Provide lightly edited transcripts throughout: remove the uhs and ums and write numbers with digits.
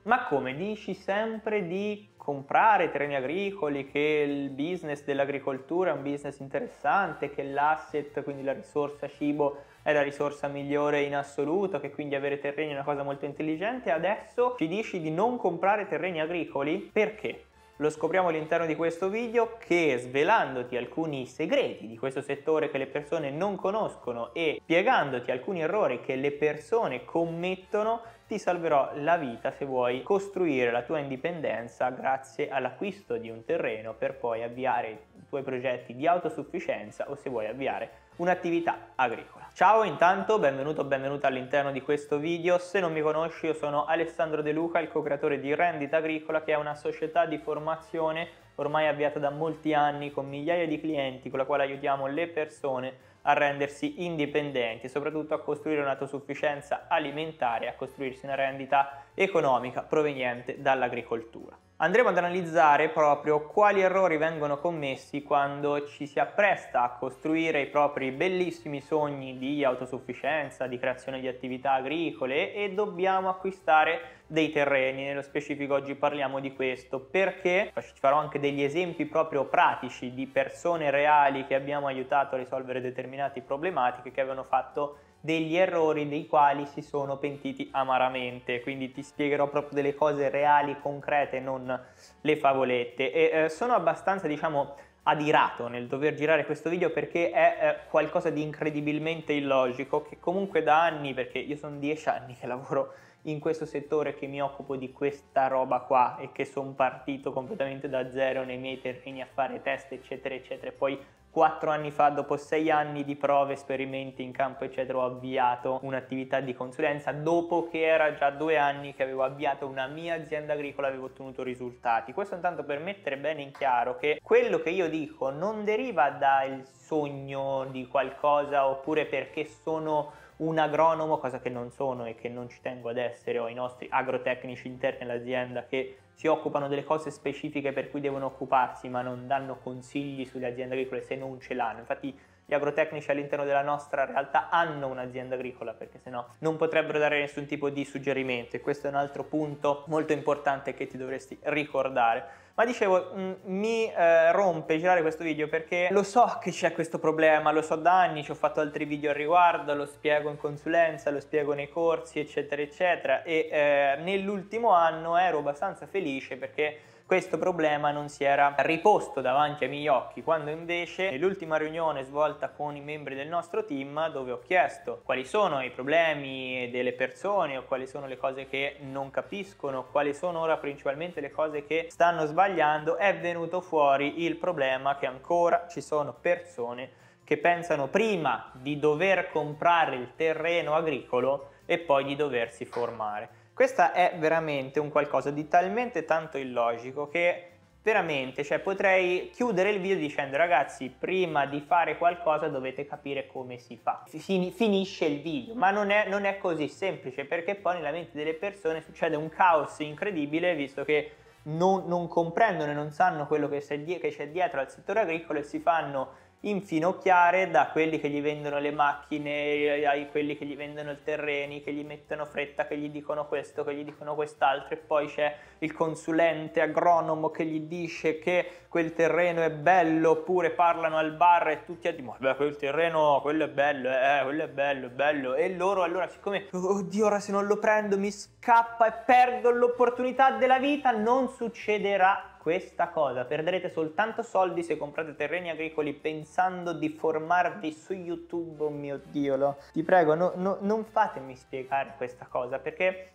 Ma come dici sempre di comprare terreni agricoli, che il business dell'agricoltura è un business interessante, che l'asset, quindi la risorsa cibo, è la risorsa migliore in assoluto, che quindi avere terreni è una cosa molto intelligente, adesso ci dici di non comprare terreni agricoli? Perché? Lo scopriamo all'interno di questo video che, svelandoti alcuni segreti di questo settore che le persone non conoscono e spiegandoti alcuni errori che le persone commettono, ti salverò la vita se vuoi costruire la tua indipendenza grazie all'acquisto di un terreno per poi avviare i tuoi progetti di autosufficienza o se vuoi avviare un'attività agricola. Ciao, intanto benvenuto o benvenuta all'interno di questo video. Se non mi conosci, io sono Alessandro De Luca, il co-creatore di Rendita Agricola, che è una società di formazione ormai avviata da molti anni con migliaia di clienti, con la quale aiutiamo le persone a rendersi indipendenti e soprattutto a costruire un'autosufficienza alimentare, a costruirsi una rendita economica proveniente dall'agricoltura. Andremo ad analizzare proprio quali errori vengono commessi quando ci si appresta a costruire i propri bellissimi sogni di autosufficienza, di creazione di attività agricole e dobbiamo acquistare dei terreni. Nello specifico oggi parliamo di questo perché ci farò anche degli esempi proprio pratici di persone reali che abbiamo aiutato a risolvere determinate problematiche, che avevano fatto degli errori dei quali si sono pentiti amaramente. Quindi ti spiegherò proprio delle cose reali, concrete, non le favolette, e sono abbastanza, diciamo, adirato nel dover girare questo video perché è qualcosa di incredibilmente illogico, che comunque da anni, perché io sono 10 anni che lavoro in questo settore, che mi occupo di questa roba qua e che sono partito completamente da zero nei miei terreni a fare test eccetera eccetera, e poi 4 anni fa, dopo 6 anni di prove, esperimenti in campo eccetera, ho avviato un'attività di consulenza dopo che era già 2 anni che avevo avviato una mia azienda agricola e avevo ottenuto risultati. Questo intanto per mettere bene in chiaro che quello che io dico non deriva dal sogno di qualcosa oppure perché sono un agronomo, cosa che non sono e che non ci tengo ad essere. Ho i nostri agrotecnici interni all'azienda che si occupano delle cose specifiche per cui devono occuparsi, ma non danno consigli sulle aziende agricole se non ce l'hanno. Infatti gli agrotecnici all'interno della nostra realtà hanno un'azienda agricola, perché sennò non potrebbero dare nessun tipo di suggerimento, e questo è un altro punto molto importante che ti dovresti ricordare. Ma dicevo, mi rompe girare questo video perché lo so che c'è questo problema, lo so da anni, ci ho fatto altri video al riguardo, lo spiego in consulenza, lo spiego nei corsi eccetera eccetera, e nell'ultimo anno ero abbastanza felice perché questo problema non si era riposto davanti ai miei occhi, quando invece nell'ultima riunione svolta con i membri del nostro team, dove ho chiesto quali sono i problemi delle persone o quali sono le cose che non capiscono, quali sono ora principalmente le cose che stanno sbagliando, è venuto fuori il problema che ancora ci sono persone che pensano prima di dover comprare il terreno agricolo e poi di doversi formare. Questa è veramente un qualcosa di talmente tanto illogico che veramente, cioè, potrei chiudere il video dicendo: ragazzi, prima di fare qualcosa dovete capire come si fa. Finisce il video, ma non è così semplice, perché poi nella mente delle persone succede un caos incredibile, visto che non comprendono e non sanno quello che c'è dietro al settore agricolo e si fanno infinocchiare da quelli che gli vendono le macchine, ai quelli che gli vendono i terreni, che gli mettono fretta, che gli dicono questo, che gli dicono quest'altro, e poi c'è il consulente agronomo che gli dice che quel terreno è bello, oppure parlano al bar e tutti dicono: beh, quel terreno, quello è bello, quello è bello, è bello, e loro allora, siccome oddio, ora se non lo prendo mi scappa e perdo l'opportunità della vita, non succederà questa cosa. Perderete soltanto soldi se comprate terreni agricoli pensando di formarvi su YouTube. Oh mio Dio, ti prego, non fatemi spiegare questa cosa, perché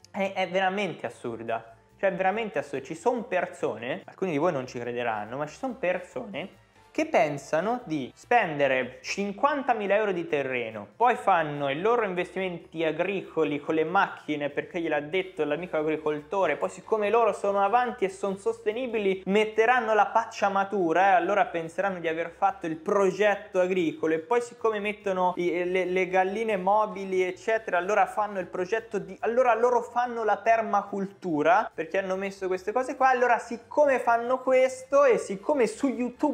è veramente assurda. Cioè, è veramente assurda. Ci sono persone, alcuni di voi non ci crederanno, ma ci sono persone che pensano di spendere 50.000 euro di terreno, poi fanno i loro investimenti agricoli con le macchine perché gliel'ha detto l'amico agricoltore, poi siccome loro sono avanti e sono sostenibili metteranno la pacciamatura, allora penseranno di aver fatto il progetto agricolo, e poi siccome mettono le galline mobili eccetera, allora fanno il progetto allora loro fanno la permacultura perché hanno messo queste cose qua. Allora, siccome fanno questo e siccome su YouTube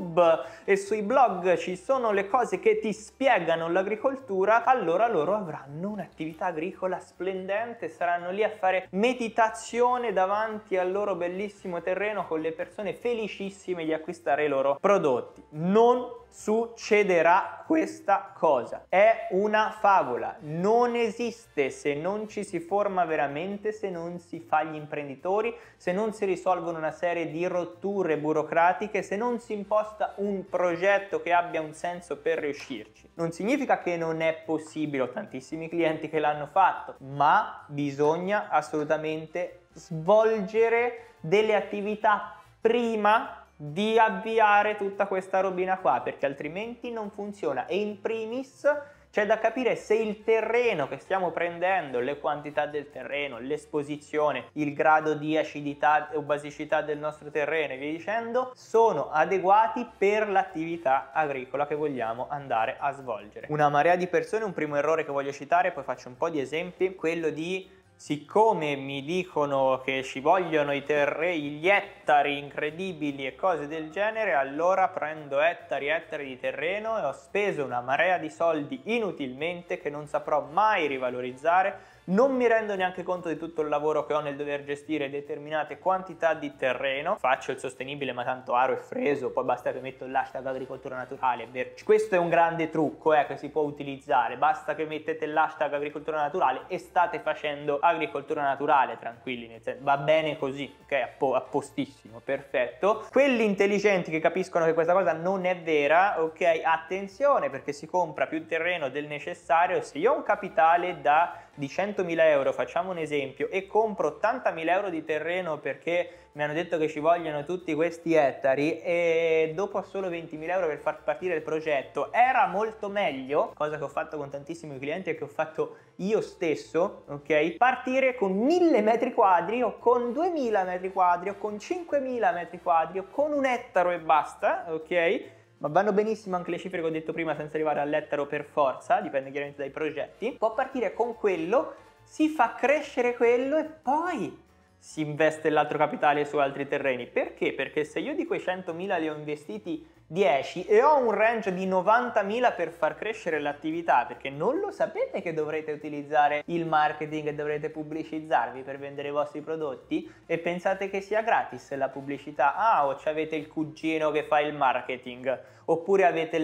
e sui blog ci sono le cose che ti spiegano l'agricoltura, allora loro avranno un'attività agricola splendente, saranno lì a fare meditazione davanti al loro bellissimo terreno con le persone felicissime di acquistare i loro prodotti. Non succederà questa cosa, è una favola, non esiste se non ci si forma veramente, se non si fa gli imprenditori, se non si risolvono una serie di rotture burocratiche, se non si imposta un progetto che abbia un senso per riuscirci. Non significa che non è possibile, ho tantissimi clienti che l'hanno fatto, ma bisogna assolutamente svolgere delle attività prima di avviare tutta questa robina qua, perché altrimenti non funziona. E in primis c'è da capire se il terreno che stiamo prendendo, le quantità del terreno, l'esposizione, il grado di acidità o basicità del nostro terreno e via dicendo, sono adeguati per l'attività agricola che vogliamo andare a svolgere. Una marea di persone, un primo errore che voglio citare, poi faccio un po' di esempi, quello di: siccome mi dicono che ci vogliono gli ettari incredibili e cose del genere, allora prendo ettari e ettari di terreno e ho speso una marea di soldi inutilmente che non saprò mai rivalorizzare. Non mi rendo neanche conto di tutto il lavoro che ho nel dover gestire determinate quantità di terreno. Faccio il sostenibile ma tanto aro e freso, poi basta che metto l'hashtag agricoltura naturale. Questo è un grande trucco che si può utilizzare, basta che mettete l'hashtag agricoltura naturale e state facendo agricoltura naturale, tranquilli, va bene così, ok? A postissimo, perfetto. Quelli intelligenti che capiscono che questa cosa non è vera, ok? Attenzione, perché si compra più terreno del necessario. Se io ho un capitale di 100.000 euro, facciamo un esempio, e compro 80.000 euro di terreno perché mi hanno detto che ci vogliono tutti questi ettari, e dopo ho solo 20.000 euro per far partire il progetto, era molto meglio, cosa che ho fatto con tantissimi clienti e che ho fatto io stesso, ok? Partire con 1.000 metri quadri o con 2.000 metri quadri o con 5.000 metri quadri o con un ettaro e basta, ok? Ma vanno benissimo anche le cifre che ho detto prima senza arrivare all'ettaro per forza, dipende chiaramente dai progetti. Può partire con quello, si fa crescere quello e poi si investe l'altro capitale su altri terreni. Perché? Perché se io di quei 100.000 li ho investiti 10 e ho un range di 90.000 per far crescere l'attività, perché non lo sapete che dovrete utilizzare il marketing e dovrete pubblicizzarvi per vendere i vostri prodotti e pensate che sia gratis la pubblicità, o avete il cugino che fa il marketing, oppure avete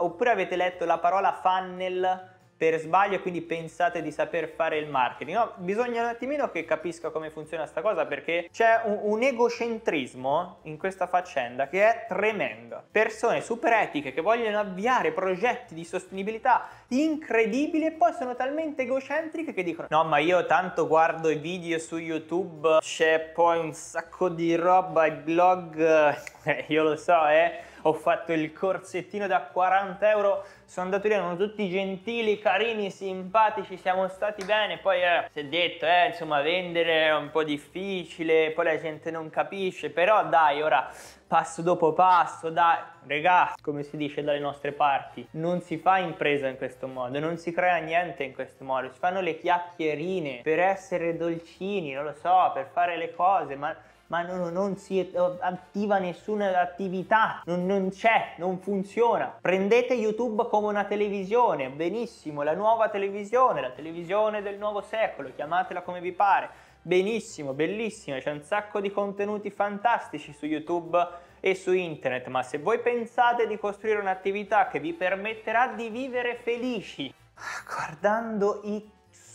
letto la parola funnel per sbaglio e quindi pensate di saper fare il marketing. No, bisogna un attimino che capisca come funziona sta cosa, perché c'è un egocentrismo in questa faccenda che è tremendo. Persone super etiche che vogliono avviare progetti di sostenibilità incredibili e poi sono talmente egocentriche che dicono: no, ma io tanto guardo i video su YouTube, c'è poi un sacco di roba, i blog, io lo so, ho fatto il corsettino da 40 euro, sono andato lì, erano tutti gentili, carini, simpatici, siamo stati bene, poi si è detto, insomma, vendere è un po' difficile, poi la gente non capisce, però dai, ora passo dopo passo, dai, regà, come si dice dalle nostre parti, non si fa impresa in questo modo, non si crea niente in questo modo, si fanno le chiacchierine per essere dolcini, non lo so, per fare le cose, ma non si attiva nessuna attività, non c'è, non funziona. Prendete YouTube come una televisione, benissimo, la nuova televisione, la televisione del nuovo secolo, chiamatela come vi pare, benissimo, bellissima, c'è un sacco di contenuti fantastici su YouTube e su internet, ma se voi pensate di costruire un'attività che vi permetterà di vivere felici guardando i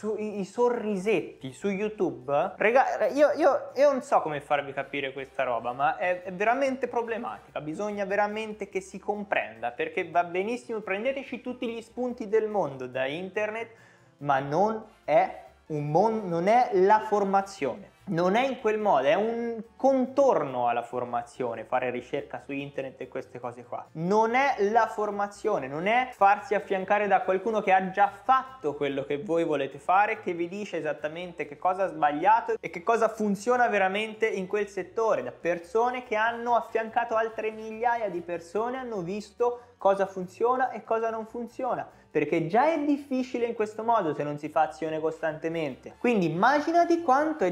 sorrisetti su YouTube, raga, io non so come farvi capire questa roba, ma è veramente problematica, bisogna veramente che si comprenda, perché va benissimo, prendeteci tutti gli spunti del mondo da internet, ma non è non è la formazione. Non è in quel modo, è un contorno alla formazione, fare ricerca su internet e queste cose qua. Non è la formazione, non è farsi affiancare da qualcuno che ha già fatto quello che voi volete fare, che vi dice esattamente che cosa ha sbagliato e che cosa funziona veramente in quel settore, da persone che hanno affiancato altre migliaia di persone, hanno visto cosa funziona e cosa non funziona, perché già è difficile in questo modo se non si fa azione costantemente. Quindi immaginati quanto è difficile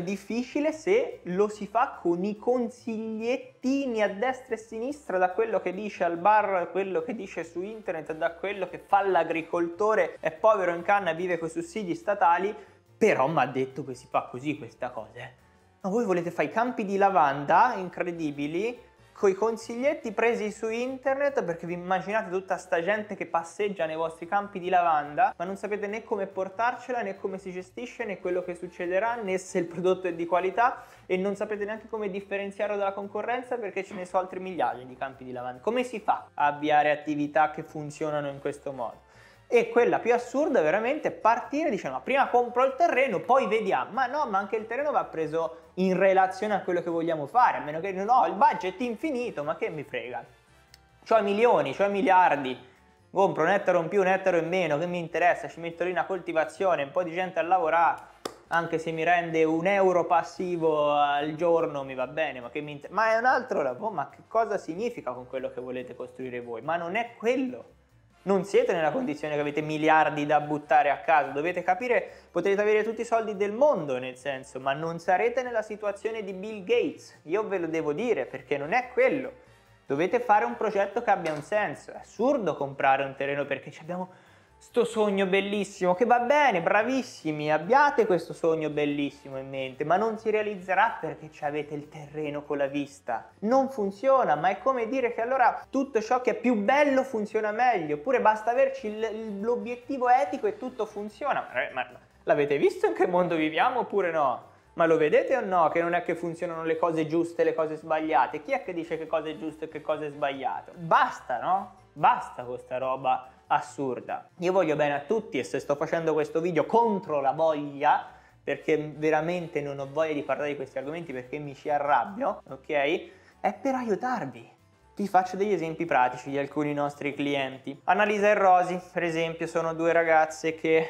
difficile se lo si fa con i consigliettini a destra e a sinistra, da quello che dice al bar, a quello che dice su internet, da quello che fa l'agricoltore, è povero in canna e vive con i sussidi statali, però mi ha detto che si fa così questa cosa. Ma voi volete fare i campi di lavanda incredibili con i consiglietti presi su internet, perché vi immaginate tutta sta gente che passeggia nei vostri campi di lavanda, ma non sapete né come portarcela, né come si gestisce, né quello che succederà, né se il prodotto è di qualità, e non sapete neanche come differenziarlo dalla concorrenza, perché ce ne sono altri migliaia di campi di lavanda. Come si fa a avviare attività che funzionano in questo modo? E quella più assurda veramente è partire dicendo: prima compro il terreno, poi vediamo. Ma no, ma anche il terreno va preso in relazione a quello che vogliamo fare, a meno che non ho il budget infinito, ma che mi frega? C'ho i milioni, c'ho i miliardi, compro un ettaro in più, un ettaro in meno, che mi interessa? Ci metto lì una coltivazione, un po' di gente a lavorare, anche se mi rende €1 passivo al giorno mi va bene, ma che mi interessa? Ma è un altro lavoro, ma che cosa significa con quello che volete costruire voi? Ma non è quello. Non siete nella condizione che avete miliardi da buttare a casa, dovete capire, potete avere tutti i soldi del mondo, nel senso, ma non sarete nella situazione di Bill Gates, io ve lo devo dire, perché non è quello. Dovete fare un progetto che abbia un senso. È assurdo comprare un terreno perché abbiamo sto sogno bellissimo, che va bene, bravissimi, abbiate questo sogno bellissimo in mente, ma non si realizzerà perché avete il terreno con la vista. Non funziona, ma è come dire che allora tutto ciò che è più bello funziona meglio, oppure basta averci l'obiettivo etico e tutto funziona. Ma l'avete visto in che mondo viviamo oppure no? Ma lo vedete o no che non è che funzionano le cose giuste e le cose sbagliate? Chi è che dice che cosa è giusto e che cosa è sbagliato? Basta, no? Basta con sta roba assurda. Io voglio bene a tutti e se sto facendo questo video contro la voglia, perché veramente non ho voglia di parlare di questi argomenti perché mi ci arrabbio, ok? È per aiutarvi. Vi faccio degli esempi pratici di alcuni nostri clienti. Annalisa e Rosy, per esempio, sono due ragazze che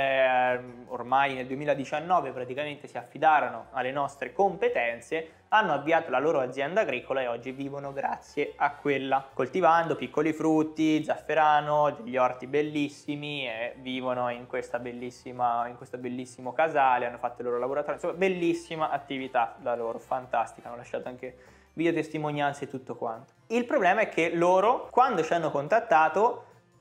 ormai nel 2019 praticamente si affidarono alle nostre competenze, hanno avviato la loro azienda agricola e oggi vivono grazie a quella, coltivando piccoli frutti, zafferano, degli orti bellissimi e vivono in questo bellissimo casale, hanno fatto il loro laboratorio, insomma bellissima attività da loro, fantastica, hanno lasciato anche video testimonianze e tutto quanto. Il problema è che loro, quando ci hanno contattato,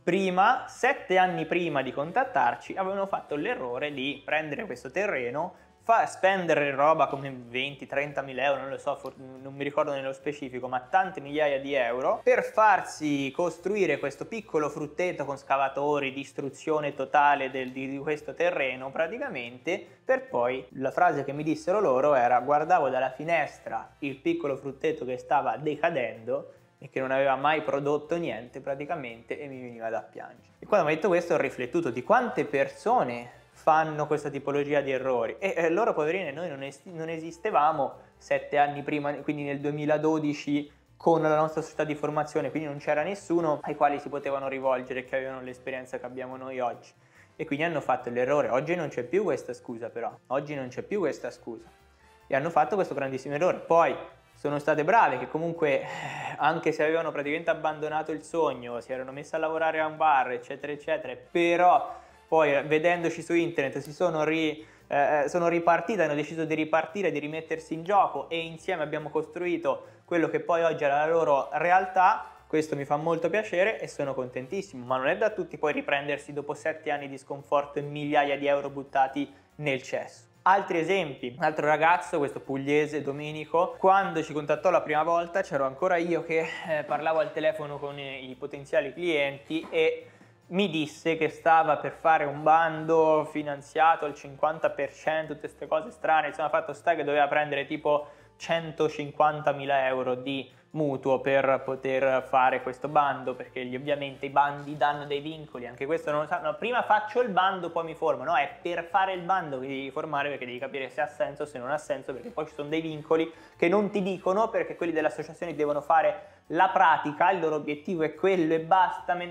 7 anni prima di contattarci, avevano fatto l'errore di prendere questo terreno, spendere roba come 20-30 mila euro, non lo so, non mi ricordo nello specifico, ma tante migliaia di euro, per farsi costruire questo piccolo frutteto con scavatori, distruzione totale di questo terreno praticamente, per poi la frase che mi dissero loro era: guardavo dalla finestra il piccolo frutteto che stava decadendo e che non aveva mai prodotto niente praticamente e mi veniva da piangere. E quando mi ha detto questo ho riflettuto di quante persone fanno questa tipologia di errori e loro poverine, noi non esistevamo 7 anni prima, quindi nel 2012 con la nostra società di formazione, quindi non c'era nessuno ai quali si potevano rivolgere che avevano l'esperienza che abbiamo noi oggi e quindi hanno fatto l'errore. Oggi non c'è più questa scusa, però oggi non c'è più questa scusa e hanno fatto questo grandissimo errore. Poi sono state brave che comunque, anche se avevano praticamente abbandonato il sogno, si erano messe a lavorare a un bar eccetera eccetera, però poi vedendoci su internet sono ripartite, hanno deciso di ripartire, di rimettersi in gioco e insieme abbiamo costruito quello che poi oggi è la loro realtà. Questo mi fa molto piacere e sono contentissimo, ma non è da tutti poi riprendersi dopo 7 anni di sconforto e migliaia di euro buttati nel cesso. Altri esempi, un altro ragazzo, questo pugliese, Domenico, quando ci contattò la prima volta c'ero ancora io che parlavo al telefono con i potenziali clienti e mi disse che stava per fare un bando finanziato al 50%, tutte queste cose strane, insomma fatto sta che doveva prendere tipo 150.000 euro di mutuo per poter fare questo bando, perché ovviamente i bandi danno dei vincoli, anche questo non lo sanno, prima faccio il bando poi mi formo, no, è per fare il bando che devi formare perché devi capire se ha senso o se non ha senso, perché poi ci sono dei vincoli che non ti dicono perché quelli delle associazioni devono fare la pratica, il loro obiettivo è quello e basta, mentre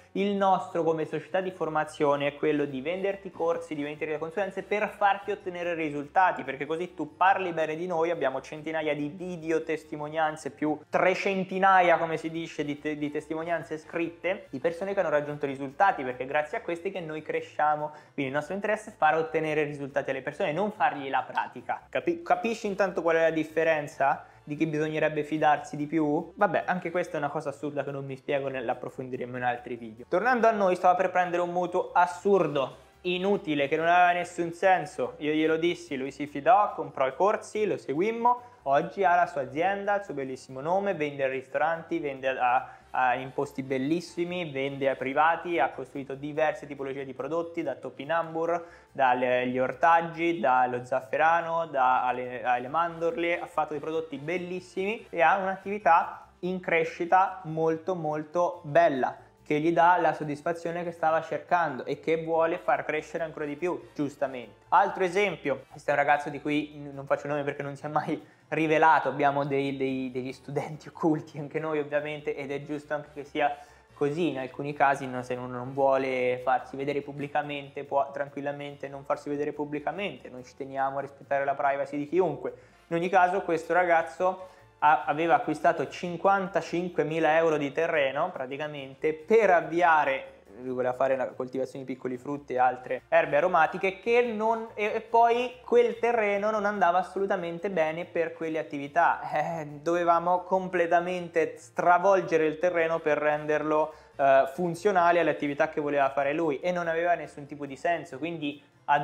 Il nostro come società di formazione è quello di venderti corsi, di venderti consulenze per farti ottenere risultati, perché così tu parli bene di noi, abbiamo centinaia di video testimonianze più 300 come si dice di testimonianze scritte di persone che hanno raggiunto risultati, perché è grazie a questi che noi cresciamo. Quindi il nostro interesse è far ottenere risultati alle persone, non fargli la pratica. Capisci intanto qual è la differenza? Di chi bisognerebbe fidarsi di più? Vabbè, anche questa è una cosa assurda che non mi spiego, l'approfondiremo in altri video. Tornando a noi, stava per prendere un mutuo assurdo, inutile, che non aveva nessun senso. Io glielo dissi, lui si fidò, comprò i corsi, lo seguimmo. Oggi ha la sua azienda, il suo bellissimo nome, vende ai ristoranti, vende in posti bellissimi, vende ai privati, ha costruito diverse tipologie di prodotti, da topinambur, dagli ortaggi, dallo zafferano, alle mandorle, ha fatto dei prodotti bellissimi e ha un'attività in crescita molto molto bella, che gli dà la soddisfazione che stava cercando e che vuole far crescere ancora di più, giustamente. Altro esempio, questo è un ragazzo di cui non faccio nome perché non si è mai rivelato, abbiamo degli studenti occulti anche noi ovviamente, ed è giusto anche che sia così. In alcuni casi se uno non vuole farsi vedere pubblicamente può tranquillamente non farsi vedere pubblicamente, noi ci teniamo a rispettare la privacy di chiunque. In ogni caso questo ragazzo aveva acquistato 55.000 euro di terreno praticamente per avviare, lui voleva fare la coltivazione di piccoli frutti e altre erbe aromatiche, e poi quel terreno non andava assolutamente bene per quelle attività. Dovevamo completamente stravolgere il terreno per renderlo funzionale alle attività che voleva fare lui, e non aveva nessun tipo di senso. Quindi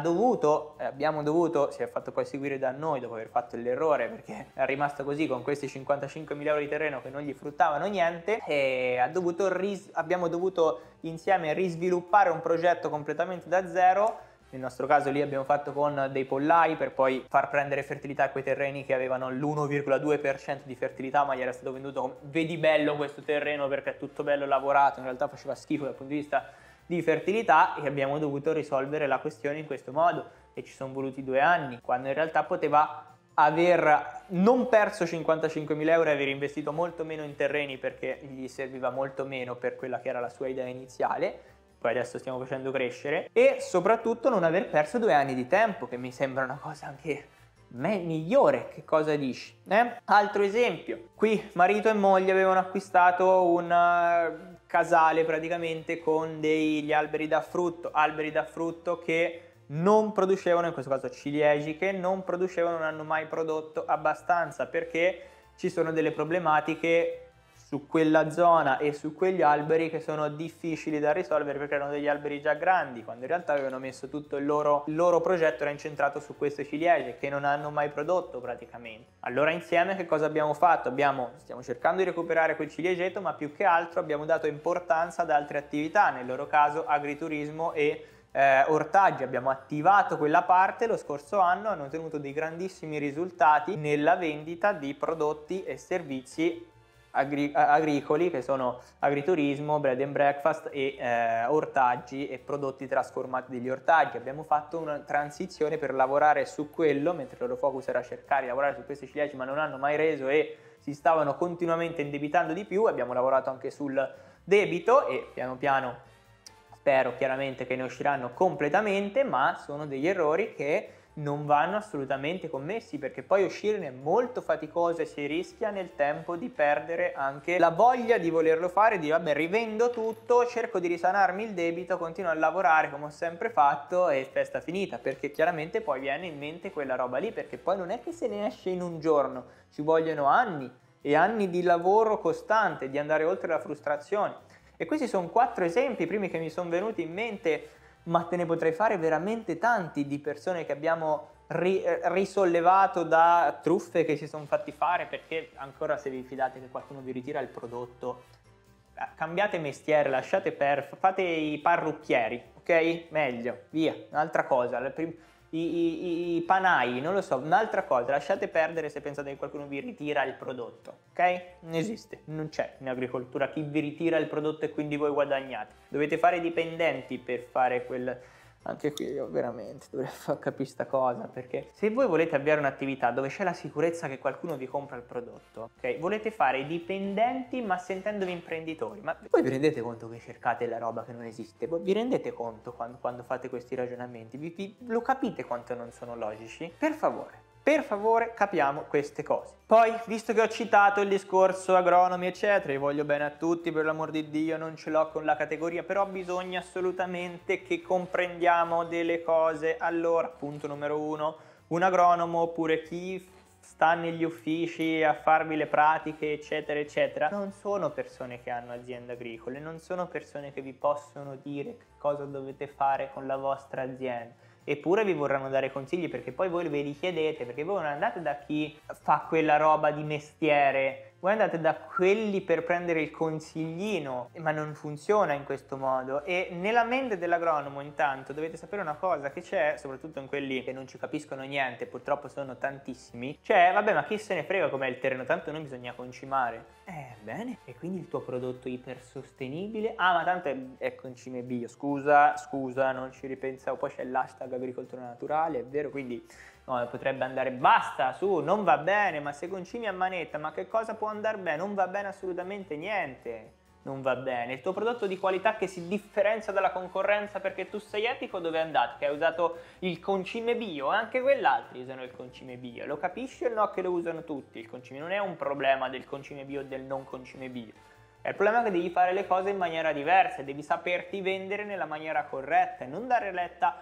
si è fatto poi seguire da noi dopo aver fatto l'errore, perché è rimasto così con questi 55.000 euro di terreno che non gli fruttavano niente, e abbiamo dovuto insieme risviluppare un progetto completamente da zero. Nel nostro caso lì abbiamo fatto con dei pollai per poi far prendere fertilità a quei terreni che avevano l'1,2% di fertilità, ma gli era stato venduto come vedi bello questo terreno perché è tutto bello lavorato, in realtà faceva schifo dal punto di vista di fertilità, e abbiamo dovuto risolvere la questione in questo modo, e ci sono voluti 2 anni, quando in realtà poteva aver non perso 55.000 euro e aver investito molto meno in terreni, perché gli serviva molto meno per quella che era la sua idea iniziale. Poi adesso stiamo facendo crescere, e soprattutto non aver perso 2 anni di tempo, che mi sembra una cosa anche migliore. Che cosa dici? Altro esempio, qui marito e moglie avevano acquistato un casale praticamente con degli alberi da frutto che non producevano, in questo caso ciliegi, che non hanno mai prodotto abbastanza, perché ci sono delle problematiche su quella zona e su quegli alberi che sono difficili da risolvere, perché erano degli alberi già grandi, quando in realtà avevano messo tutto il loro progetto era incentrato su queste ciliegie che non hanno mai prodotto praticamente. Allora insieme che cosa abbiamo fatto? Stiamo cercando di recuperare quel ciliegeto, ma più che altro abbiamo dato importanza ad altre attività, nel loro caso agriturismo e ortaggi. Abbiamo attivato quella parte lo scorso anno, hanno ottenuto dei grandissimi risultati nella vendita di prodotti e servizi agricoli, che sono agriturismo, bread and breakfast e ortaggi e prodotti trasformati degli ortaggi. Abbiamo fatto una transizione per lavorare su quello, mentre il loro focus era cercare di lavorare su questi ciliegi, ma non hanno mai reso e si stavano continuamente indebitando di più. Abbiamo lavorato anche sul debito e piano piano spero chiaramente che ne usciranno completamente, ma sono degli errori che non vanno assolutamente commessi, perché poi uscirne è molto faticoso e si rischia nel tempo di perdere anche la voglia di volerlo fare, di vabbè, rivendo tutto, cerco di risanarmi il debito, continuo a lavorare come ho sempre fatto e festa finita, perché chiaramente poi viene in mente quella roba lì, perché poi non è che se ne esce in un giorno, ci vogliono anni e anni di lavoro costante, di andare oltre la frustrazione. E questi sono 4 esempi, i primi che mi sono venuti in mente, ma te ne potrei fare veramente tanti, di persone che abbiamo risollevato da truffe che si sono fatti fare, perché ancora se vi fidate che qualcuno vi ritira il prodotto, cambiate mestiere, lasciate fate i parrucchieri, ok? Meglio, via, un'altra cosa, i panai, non lo so, un'altra cosa, lasciate perdere se pensate che qualcuno vi ritira il prodotto, ok? Non esiste, non c'è in agricoltura chi vi ritira il prodotto e quindi voi guadagnate. Dovete fare i dipendenti per fare Anche qui io veramente dovrei far capire sta cosa, perché se voi volete avviare un'attività dove c'è la sicurezza che qualcuno vi compra il prodotto, ok? Volete fare i dipendenti ma sentendovi imprenditori, ma voi vi rendete conto che cercate la roba che non esiste? Voi vi rendete conto quando fate questi ragionamenti? Lo capite quanto non sono logici? Per favore, capiamo queste cose. Poi, visto che ho citato il discorso agronomi, eccetera, io voglio bene a tutti, per l'amor di Dio, non ce l'ho con la categoria, però bisogna assolutamente che comprendiamo delle cose. Allora, punto numero 1, un agronomo oppure chi sta negli uffici a farvi le pratiche, eccetera, eccetera, non sono persone che hanno aziende agricole, non sono persone che vi possono dire cosa dovete fare con la vostra azienda. Eppure vi vorranno dare consigli, perché poi voi ve li chiedete, perché voi non andate da chi fa quella roba di mestiere, voi andate da quelli per prendere il consiglino, ma non funziona in questo modo. E nella mente dell'agronomo intanto dovete sapere una cosa che c'è, soprattutto in quelli che non ci capiscono niente, purtroppo sono tantissimi, cioè vabbè, ma chi se ne frega com'è il terreno, tanto noi bisogna concimare. Bene, e quindi il tuo prodotto ipersostenibile? Ah, ma tanto è concime bio, scusa, non ci ripensavo, poi c'è l'hashtag agricoltura naturale, è vero, quindi no, potrebbe andare, basta, su, non va bene, ma se concimi a manetta, ma che cosa può andare bene? Non va bene assolutamente niente, non va bene. Il tuo prodotto di qualità che si differenzia dalla concorrenza perché tu sei etico, dove è andato? Che hai usato il concime bio, anche quell'altro usano il concime bio, lo capisci o no che lo usano tutti? Il concime non è un problema del concime bio o del non concime bio, è il problema che devi fare le cose in maniera diversa, devi saperti vendere nella maniera corretta e non dare retta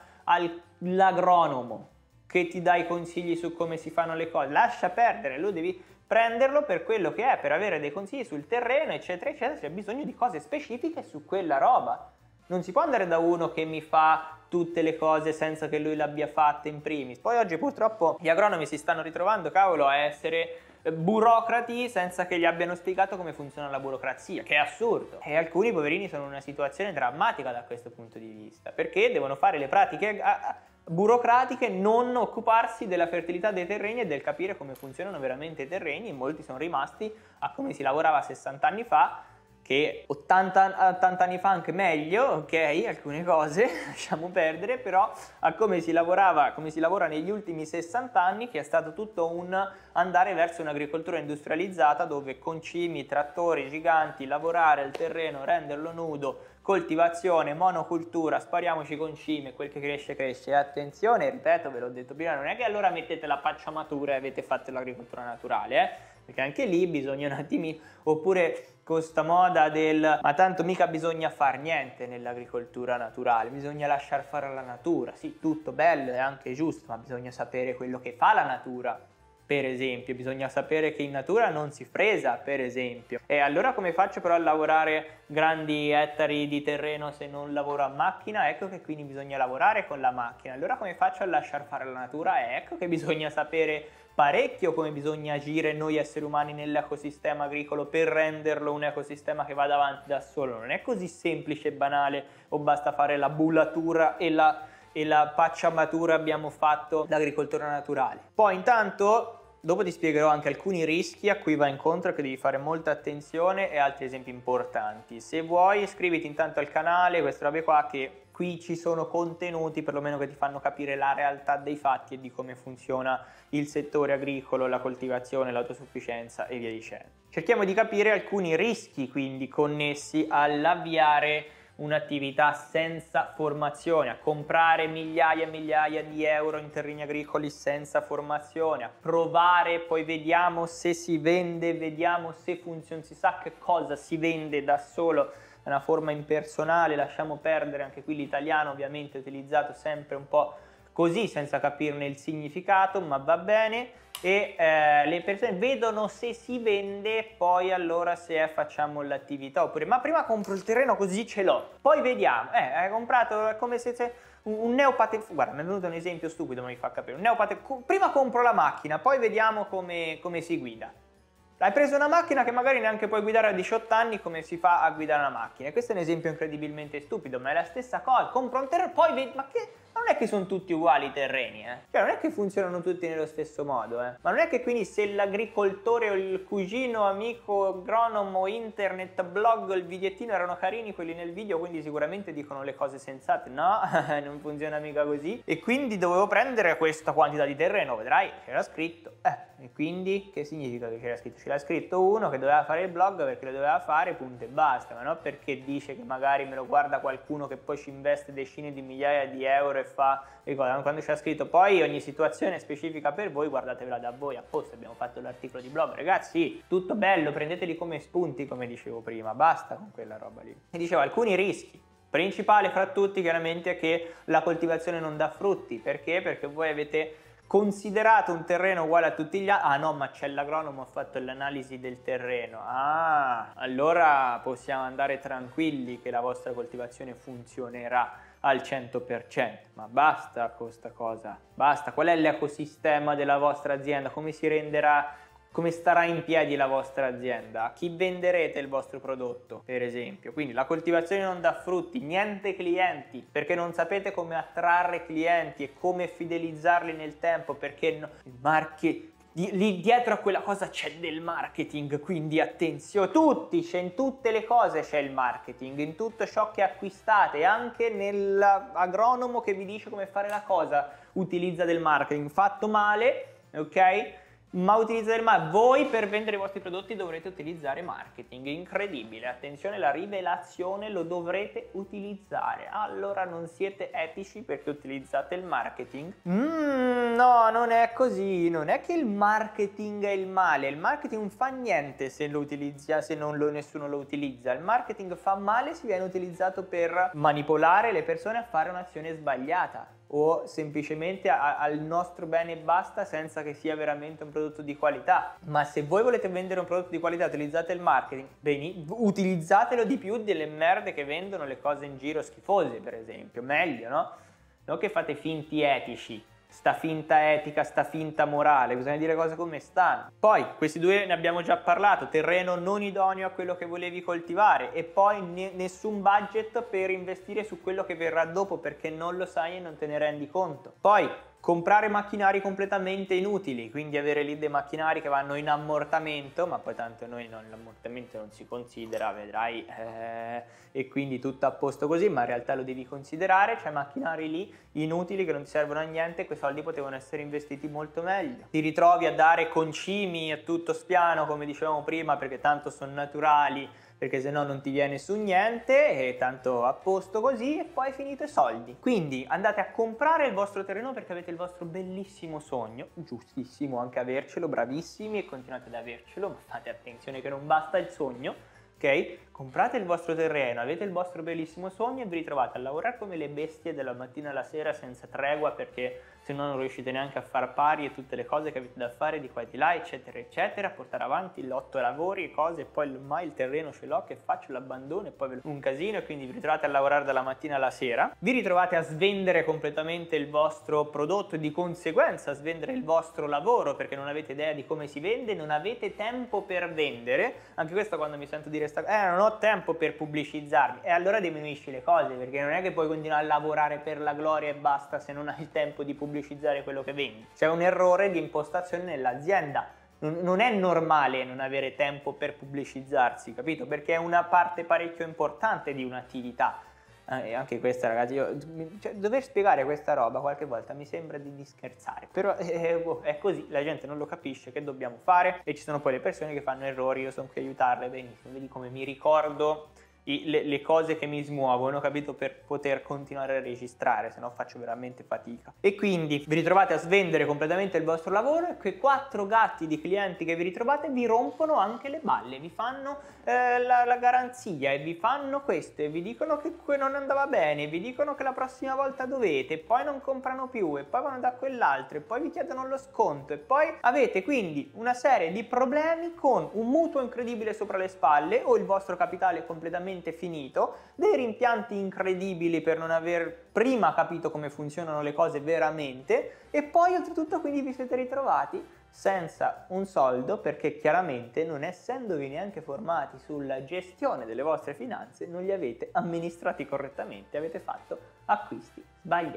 all'agronomo che ti dà i consigli su come si fanno le cose. Lascia perdere, lo devi prenderlo per quello che è, per avere dei consigli sul terreno, eccetera, eccetera. C'è bisogno di cose specifiche su quella roba. Non si può andare da uno che mi fa tutte le cose senza che lui l'abbia fatte in primis. Poi oggi purtroppo gli agronomi si stanno ritrovando, cavolo, a essere burocrati senza che gli abbiano spiegato come funziona la burocrazia, che è assurdo. E alcuni poverini sono in una situazione drammatica da questo punto di vista, perché devono fare le pratiche burocratiche, non occuparsi della fertilità dei terreni e del capire come funzionano veramente i terreni. Molti sono rimasti a come si lavorava 60 anni fa, che 80 anni fa anche meglio, ok, alcune cose lasciamo perdere, però a come si lavorava, come si lavora negli ultimi 60 anni, che è stato tutto un andare verso un'agricoltura industrializzata dove concimi, trattori giganti, lavorare il terreno, renderlo nudo, coltivazione, monocultura, spariamoci concime, quel che cresce cresce. E attenzione, ripeto, ve l'ho detto prima, non è che allora mettete la pacciamatura e avete fatto l'agricoltura naturale, perché anche lì bisogna un attimino, oppure con sta moda del ma tanto mica bisogna far niente nell'agricoltura naturale, bisogna lasciar fare alla natura. Sì, tutto bello e anche giusto, ma bisogna sapere quello che fa la natura, per esempio, bisogna sapere che in natura non si fresa, per esempio. E allora come faccio però a lavorare grandi ettari di terreno se non lavoro a macchina? Ecco che quindi bisogna lavorare con la macchina. Allora come faccio a lasciar fare la natura? Ecco che bisogna sapere parecchio come bisogna agire noi esseri umani nell'ecosistema agricolo per renderlo un ecosistema che vada avanti da solo. Non è così semplice e banale, o basta fare la bullatura e la pacciamatura, abbiamo fatto l'agricoltura naturale. Poi intanto dopo ti spiegherò anche alcuni rischi a cui va incontro, che devi fare molta attenzione, e altri esempi importanti. Se vuoi iscriviti intanto al canale, queste robe qua, che qui ci sono contenuti perlomeno che ti fanno capire la realtà dei fatti e di come funziona il settore agricolo, la coltivazione, l'autosufficienza e via dicendo. Cerchiamo di capire alcuni rischi quindi connessi all'avviare un'attività senza formazione, a comprare migliaia e migliaia di euro in terreni agricoli senza formazione, a provare, poi vediamo se si vende, vediamo se funziona, si sa che cosa si vende da solo, è una forma impersonale, lasciamo perdere. Anche qui l'italiano ovviamente è utilizzato sempre un po' così senza capirne il significato, ma va bene. E le persone vedono se si vende, poi allora se facciamo l'attività, oppure ma prima compro il terreno così ce l'ho, poi vediamo. Hai comprato, è come se un neopate, guarda, mi è venuto un esempio stupido, ma mi fa capire, un neopate, prima compro la macchina, poi vediamo come si guida. Hai preso una macchina che magari neanche puoi guidare a 18 anni, come si fa a guidare una macchina? E questo è un esempio incredibilmente stupido, ma è la stessa cosa. Compro un terreno, poi vedi, ma che Ma non è che sono tutti uguali i terreni, Cioè non è che funzionano tutti nello stesso modo, Ma non è che quindi se l'agricoltore o il cugino, amico, agronomo, internet, blog, il bigliettino erano carini quelli nel video, quindi sicuramente dicono le cose sensate. No, non funziona mica così. E quindi dovevo prendere questa quantità di terreno, vedrai, c'era scritto. E quindi che significa che c'era scritto? C'era scritto uno che doveva fare il blog perché lo doveva fare, punto e basta, ma non perché dice che magari me lo guarda qualcuno che poi ci investe decine di migliaia di euro e fa le cose. Quando c'era scritto poi ogni situazione è specifica per voi, guardatevela da voi, apposta abbiamo fatto l'articolo di blog, ragazzi, sì, tutto bello, prendeteli come spunti come dicevo prima, basta con quella roba lì. E dicevo alcuni rischi. Principale fra tutti chiaramente è che la coltivazione non dà frutti, perché? Perché voi avete considerato un terreno uguale a tutti gli altri. Ah no, ma c'è l'agronomo, ha fatto l'analisi del terreno. Ah, allora possiamo andare tranquilli che la vostra coltivazione funzionerà al 100%. Ma basta con questa cosa, basta. Qual è l'ecosistema della vostra azienda? Come si renderà, come starà in piedi la vostra azienda? A chi venderete il vostro prodotto, per esempio? Quindi la coltivazione non dà frutti, niente clienti, perché non sapete come attrarre clienti e come fidelizzarli nel tempo, perché il lì dietro a quella cosa c'è del marketing, quindi attenzione, in tutte le cose c'è il marketing, in tutto ciò che acquistate, anche nell'agronomo che vi dice come fare la cosa, utilizza del marketing, fatto male, ok? Ma utilizzare voi per vendere i vostri prodotti dovrete utilizzare marketing, incredibile, attenzione, la rivelazione lo dovrete utilizzare, allora non siete etici perché utilizzate il marketing? No, non è così, non è che il marketing è il male, il marketing non fa niente se lo utilizza, se nessuno lo utilizza, il marketing fa male se viene utilizzato per manipolare le persone a fare un'azione sbagliata o semplicemente al nostro bene e basta senza che sia veramente un prodotto di qualità. Ma se voi volete vendere un prodotto di qualità, utilizzate il marketing, utilizzatelo di più delle merde che vendono le cose in giro schifose, per esempio, meglio, no? Non che fate finti etici, sta finta etica, sta finta morale, bisogna dire cose come stanno. Poi, questi due ne abbiamo già parlato, terreno non idoneo a quello che volevi coltivare e poi nessun budget per investire su quello che verrà dopo perché non lo sai e non te ne rendi conto. Poi, comprare macchinari completamente inutili, quindi avere lì dei macchinari che vanno in ammortamento, ma poi tanto l'ammortamento non si considera, vedrai, e quindi tutto a posto così, ma in realtà lo devi considerare, c'è macchinari lì inutili che non ti servono a niente, quei soldi potevano essere investiti molto meglio. Ti ritrovi a dare concimi a tutto spiano, come dicevamo prima, perché tanto sono naturali, perché se no non ti viene su niente e tanto a posto così e poi finite i soldi. Quindi andate a comprare il vostro terreno perché avete il vostro bellissimo sogno, giustissimo anche avercelo, bravissimi e continuate ad avercelo, ma fate attenzione che non basta il sogno, ok? Comprate il vostro terreno, avete il vostro bellissimo sogno e vi ritrovate a lavorare come le bestie dalla mattina alla sera senza tregua perché se no non riuscite neanche a far pari e tutte le cose che avete da fare di qua e di là, eccetera eccetera, portare avanti l'8 lavori e cose e poi mai il terreno ce l'ho, che faccio, l'abbandono e poi un casino e quindi vi ritrovate a lavorare dalla mattina alla sera, vi ritrovate a svendere completamente il vostro prodotto e di conseguenza a svendere il vostro lavoro perché non avete idea di come si vende, non avete tempo per vendere, anche questo quando mi sento dire non ho tempo per pubblicizzarmi e allora diminuisci le cose perché non è che puoi continuare a lavorare per la gloria e basta se non hai il tempo di pubblicizzare quello che vendi. C'è un errore di impostazione nell'azienda. Non è normale non avere tempo per pubblicizzarsi, capito? Perché è una parte parecchio importante di un'attività. E anche questa, ragazzi, dover spiegare questa roba qualche volta mi sembra di scherzare, però è così, la gente non lo capisce, che dobbiamo fare e ci sono poi le persone che fanno errori, io sono qui a aiutarle, benissimo, vedi come mi ricordo le cose che mi smuovono, capito, per poter continuare a registrare, se no faccio veramente fatica. E quindi vi ritrovate a svendere completamente il vostro lavoro e quei 4 gatti di clienti che vi ritrovate vi rompono anche le balle, vi fanno la garanzia e vi fanno questo e vi dicono che non andava bene, vi dicono che la prossima volta dovete e poi non comprano più e poi vanno da quell'altro e poi vi chiedono lo sconto e poi avete quindi una serie di problemi con un mutuo incredibile sopra le spalle o il vostro capitale completamente finito, dei rimpianti incredibili per non aver prima capito come funzionano le cose veramente e poi oltretutto quindi vi siete ritrovati senza un soldo perché chiaramente non essendovi neanche formati sulla gestione delle vostre finanze non li avete amministrati correttamente, avete fatto acquisti sbagliati.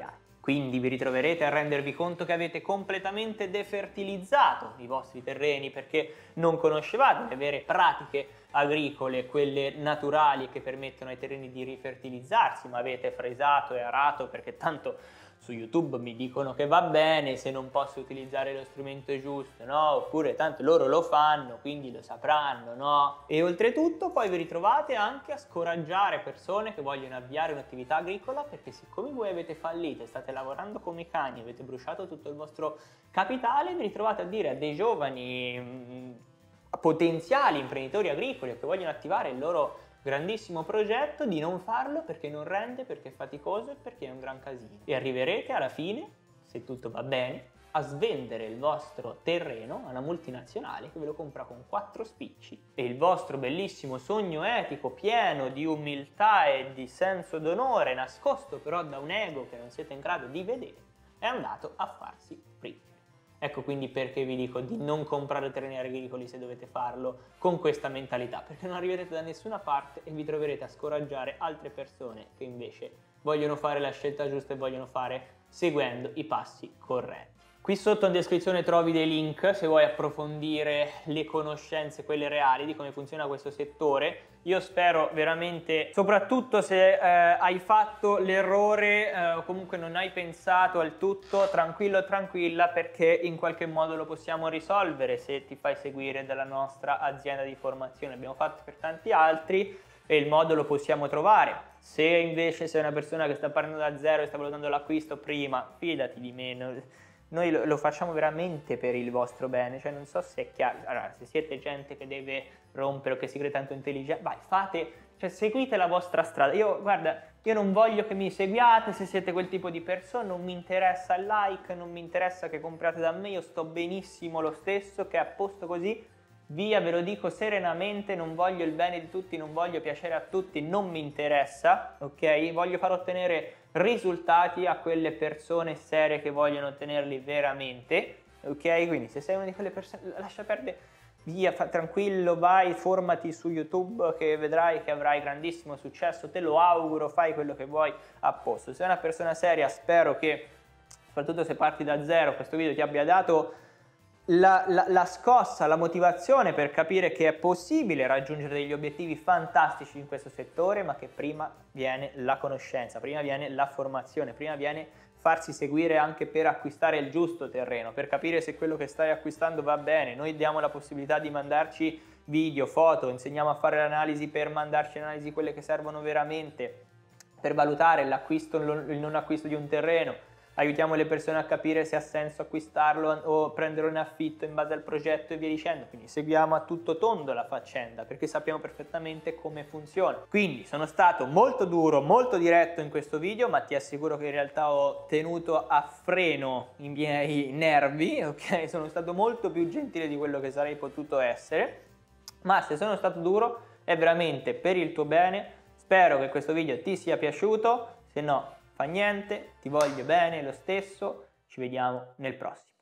Quindi vi ritroverete a rendervi conto che avete completamente defertilizzato i vostri terreni perché non conoscevate le vere pratiche agricole, quelle naturali che permettono ai terreni di rifertilizzarsi, ma avete fresato e arato perché tanto su YouTube mi dicono che va bene se non posso utilizzare lo strumento giusto, no? Oppure tanto loro lo fanno, quindi lo sapranno, no? E oltretutto poi vi ritrovate anche a scoraggiare persone che vogliono avviare un'attività agricola perché siccome voi avete fallito e state lavorando come i cani, avete bruciato tutto il vostro capitale, vi ritrovate a dire a dei giovani potenziali imprenditori agricoli che vogliono attivare il loro grandissimo progetto di non farlo perché non rende, perché è faticoso e perché è un gran casino. E arriverete alla fine, se tutto va bene, a svendere il vostro terreno a una multinazionale che ve lo compra con 4 spicci e il vostro bellissimo sogno etico pieno di umiltà e di senso d'onore, nascosto però da un ego che non siete in grado di vedere, è andato a farsi prigioniero. Ecco quindi perché vi dico di non comprare terreni agricoli se dovete farlo con questa mentalità, perché non arriverete da nessuna parte e vi troverete a scoraggiare altre persone che invece vogliono fare la scelta giusta e vogliono fare seguendo i passi corretti. Qui sotto in descrizione trovi dei link se vuoi approfondire le conoscenze, quelle reali, di come funziona questo settore. Io spero veramente, soprattutto se hai fatto l'errore o comunque non hai pensato al tutto, tranquillo o tranquilla, perché in qualche modo lo possiamo risolvere se ti fai seguire dalla nostra azienda di formazione. Abbiamo fatto per tanti altri e il modo lo possiamo trovare. Se invece sei una persona che sta partendo da zero e sta valutando l'acquisto prima, fidati di me. Noi lo facciamo veramente per il vostro bene, cioè non so se è chiaro. Allora, se siete gente che deve rompere o che si crede tanto intelligente, vai, fate, cioè seguite la vostra strada. Guarda, io non voglio che mi seguiate se siete quel tipo di persone, non mi interessa il like, non mi interessa che compriate da me, io sto benissimo lo stesso, che è a posto così, via, ve lo dico serenamente, non voglio il bene di tutti, non voglio piacere a tutti, non mi interessa, ok? Voglio far ottenere risultati a quelle persone serie che vogliono ottenerli veramente, ok? Quindi se sei una di quelle persone, lascia perdere, via, tranquillo, vai, formati su YouTube che vedrai che avrai grandissimo successo, te lo auguro, fai quello che vuoi, a posto. Se sei una persona seria, spero che, soprattutto se parti da zero, questo video ti abbia dato la scossa, la motivazione per capire che è possibile raggiungere degli obiettivi fantastici in questo settore, ma che prima viene la conoscenza, prima viene la formazione, prima viene farsi seguire anche per acquistare il giusto terreno, per capire se quello che stai acquistando va bene. Noi diamo la possibilità di mandarci video, foto, insegniamo a fare l'analisi per mandarci l'analisi quelle che servono veramente, per valutare l'acquisto o il non acquisto di un terreno. Aiutiamo le persone a capire se ha senso acquistarlo o prenderlo in affitto in base al progetto e via dicendo. Quindi seguiamo a tutto tondo la faccenda perché sappiamo perfettamente come funziona. Quindi sono stato molto duro, molto diretto in questo video, ma ti assicuro che in realtà ho tenuto a freno i miei nervi, ok? Sono stato molto più gentile di quello che sarei potuto essere, ma se sono stato duro è veramente per il tuo bene. Spero che questo video ti sia piaciuto, se no fa niente, ti voglio bene lo stesso, ci vediamo nel prossimo.